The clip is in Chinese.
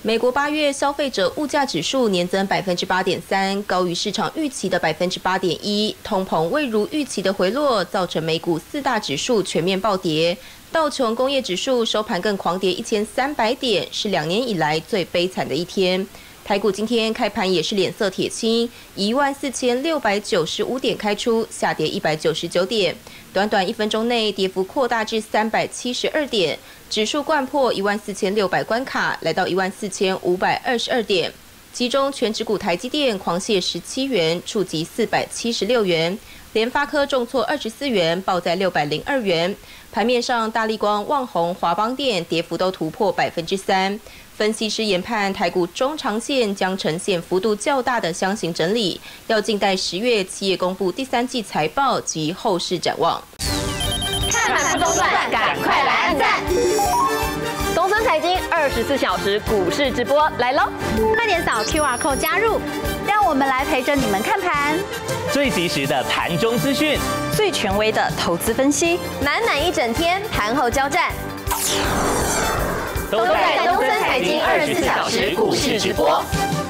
美国8月消费者物价指数年增8.3%，高于市场预期的8.1%，通膨未如预期的回落，造成美股4大指数全面暴跌。道琼工业指数收盘更狂跌1300点，是2年以来最悲惨的一天。台股今天开盘也是脸色铁青，14695点开出，下跌199点，短短1分钟内跌幅扩大至372点，指数掼破14600关卡，来到14522点。其中全指股台积电狂泻17元，触及476元；联发科重挫24元，报在602元。盘面上，大立光、旺宏、华邦电跌幅都突破3%。分析师研判，台股中长线将呈现幅度较大的箱型整理，要静待10月企业公布第3季财报及后市展望。 看盘不中断，赶快来按赞！东森财经24小时股市直播来喽！ 快点扫 QR code 加入，让我们来陪着你们看盘， 最及时的盘中资讯， 最权威的投资分析， 满一整天盘后交战， 都在东森财经24小时股市直播。